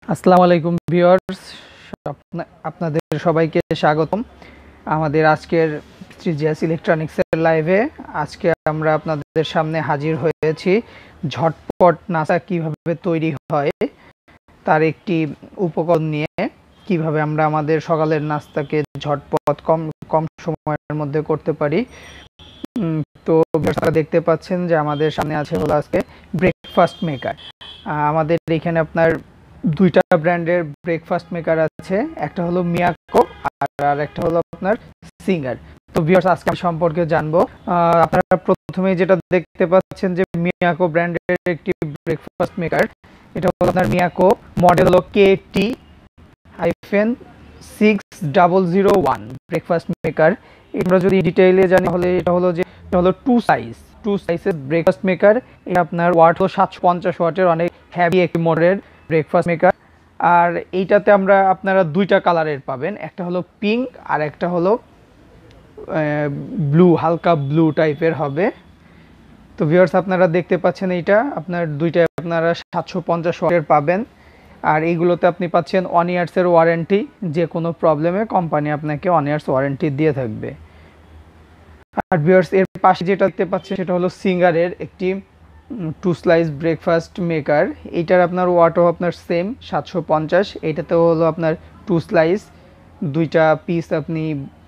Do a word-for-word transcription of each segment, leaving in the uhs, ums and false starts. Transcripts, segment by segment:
আসসালামু আলাইকুম ভিউয়ার্স, আপনাদের সবাইকে স্বাগতম আমাদের আজকের ত্রিজিয়াস ইলেকট্রনিক্সের লাইভে। আজকে আমরা আপনাদের সামনে হাজির হয়েছি ঝটপট নাস্তা কিভাবে তৈরি হয় তার একটি উপকরণ নিয়ে। কিভাবে আমরা আমাদের সকালের নাস্তাকে ঝটপট কম কম সময়ের মধ্যে করতে পারি। তো আপনারা দেখতে পাচ্ছেন যে আমাদের সামনে আছে হলো আজকে ব্রেকফাস্ট মেকার। আমাদের এখানে আপনার দুইটা ব্র্যান্ডের ব্রেকফাস্ট মেকার আছে, একটা হলো মিয়াকো আর আর একটা হলো আপনার সিঙ্গার। তো ভিউয়ার্স, আজকে সম্পর্কে জানবো। আপনারা প্রথমে যেটা দেখতে পাচ্ছেন যে মিয়াকো ব্র্যান্ডের একটি ব্রেকফাস্ট মেকার, এটা হলো আপনার মিয়াকো মডেল হলো K T hyphen six double zero one breakfast maker. আমরা যদি ডিটেইলে জানি তাহলে এটা হলো যে এটা হলো টু সাইজ টু সাইজের ব্রেকফাস্ট মেকার। এটা আপনার ওয়াট হলো সাতশো পঞ্চাশ ওয়াটের, অনেক হ্যাভি একটি মডেলের ব্রেকফাস্ট মেকার। আর এইটাতে আমরা আপনারা দুইটা কালারের পাবেন, একটা হলো পিঙ্ক আর একটা হলো ব্লু, হালকা ব্লু টাইপের হবে। তো ভিউয়ার্স, আপনারা দেখতে পাচ্ছেন এইটা আপনার দুইটা আপনারা সাতশো পঞ্চাশ ওয়াটের পাবেন। আর এইগুলোতে আপনি পাচ্ছেন ওয়ান ইয়ার্সের ওয়ারেন্টি, যে কোনো প্রবলেমে কোম্পানি আপনাকে ওয়ান ইয়ার্স ওয়ারেন্টি দিয়ে থাকবে। আর ভিউয়ার্স, এর পাশে যেটা দেখতে পাচ্ছেন সেটা হলো সিঙ্গারের একটি টু স্লাইস ব্রেকফাস্ট মেকার। এইটার আপনার ওয়াটও আপনার সেম সাতশো পঞ্চাশ। এইটাতে হলো আপনার টু স্লাইস, দুইটা পিস আপনি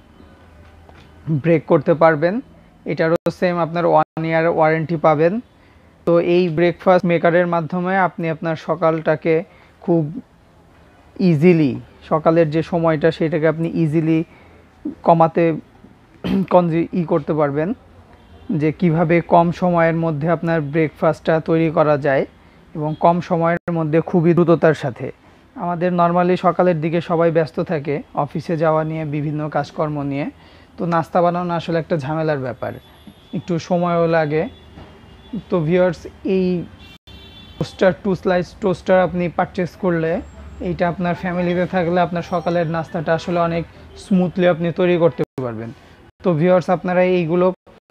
ব্রেক করতে পারবেন। এটারও সেম আপনার ওয়ান ইয়ার ওয়ারেন্টি পাবেন। তো এই ব্রেকফাস্ট মেকারের মাধ্যমে আপনি আপনার সকালটাকে খুব ইজিলি, সকালের যে সময়টা সেটাকে আপনি ইজিলি কমাতে কনজি ই করতে পারবেন, যে কিভাবে কম সময়ের মধ্যে আপনার ব্রেকফাস্টটা তৈরি করা যায় এবং কম সময়ের মধ্যে খুবই দ্রুততার সাথে। আমাদের নর্মালি সকালের দিকে সবাই ব্যস্ত থাকে অফিসে যাওয়া নিয়ে, বিভিন্ন কাজকর্ম নিয়ে। তো নাস্তা বানানো আসলে একটা ঝামেলার ব্যাপার, একটু সময়ও লাগে। তো ভিউয়ার্স, এই টোস্টার টু স্লাইস টোস্টার আপনি পারচেস করলে, এইটা আপনার ফ্যামিলিতে থাকলে আপনার সকালের নাস্তাটা আসলে অনেক স্মুথলি আপনি তৈরি করতে পারবেন। তো ভিউয়ার্স, আপনারা এইগুলো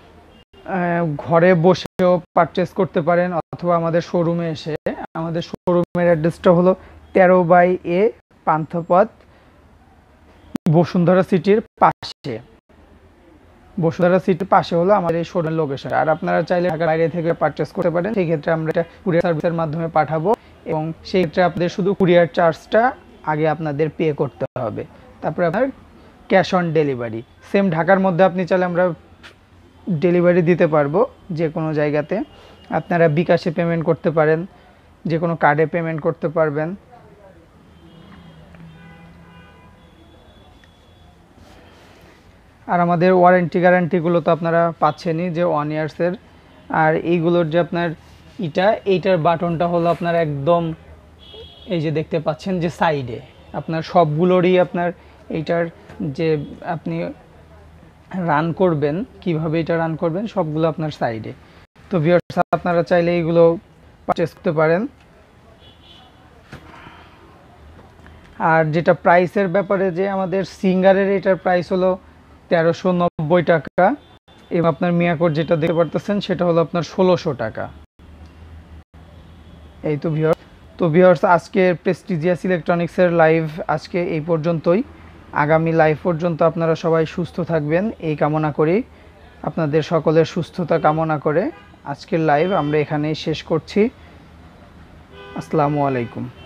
ঘরে বসেও পারচেস করতে পারেন অথবা আমাদের শোরুমে এসে। আমাদের শোরুমের অ্যাড্রেসটা হলো তেরো বাই এ পান্থপথ, বসুন্ধরা সিটির পাশে। বসুন্ধরা সিটির পাশে হলো আমাদের এই শোরুমের লোকেশন। আর আপনারা চাইলে ঢাকার বাইরে থেকে পারচেস করতে পারেন, সেই ক্ষেত্রে আমরা এটা কুরিয়ার সার্ভিসের মাধ্যমে পাঠাবো এবং সেই ক্ষেত্রে আপনাদের শুধু কুরিয়ার চার্জটা আগে আপনাদের পে করতে হবে, তারপরে আপনার ক্যাশ অন ডেলিভারি। সেম ঢাকার মধ্যে আপনি চাইলে আমরা ডেলিভারি দিতে পারবো যে কোনো জায়গাতে। আপনারা বিকাশে পেমেন্ট করতে পারেন, যে কোনো কার্ডে পেমেন্ট করতে পারবেন। আর আমাদের ওয়ারেন্টি গ্যারান্টিগুলো তো আপনারা পাচ্ছেনই, যে ওয়ান ইয়ার্সের। আর এইগুলোর যে আপনার এটা এইটার বাটনটা হলো আপনার একদম এই যে দেখতে পাচ্ছেন যে সাইডে, আপনার সবগুলোরই আপনার এইটার যে আপনি রান করবেন, কিভাবে এটা রান করবেন সবগুলো আপনার সাইডে। তো ভিউয়ার্স, আপনারা চাইলে এইগুলো পারচেস করতে পারেন। আর যেটা প্রাইসের ব্যাপারে, যে আমাদের সিঙ্গারের এটার প্রাইস হলো তেরোশো নব্বই টাকা এবং আপনার মিয়াকোর যেটা দেখতে পারতেছেন সেটা হলো আপনার ষোলোশো টাকা। এই তো ভিউয়ার্স, তো ভিউয়ার্স, আজকে প্রেস্টিজিয়াস ইলেকট্রনিক্সের লাইভ আজকে এই পর্যন্তই। আগামী লাইভ পর্যন্ত আপনারা সবাই সুস্থ থাকবেন এই কামনা করি। আপনাদের সকলের সুস্থতা কামনা করে আজকের লাইভ আমরা এখানেই শেষ করছি। আসসালামু আলাইকুম।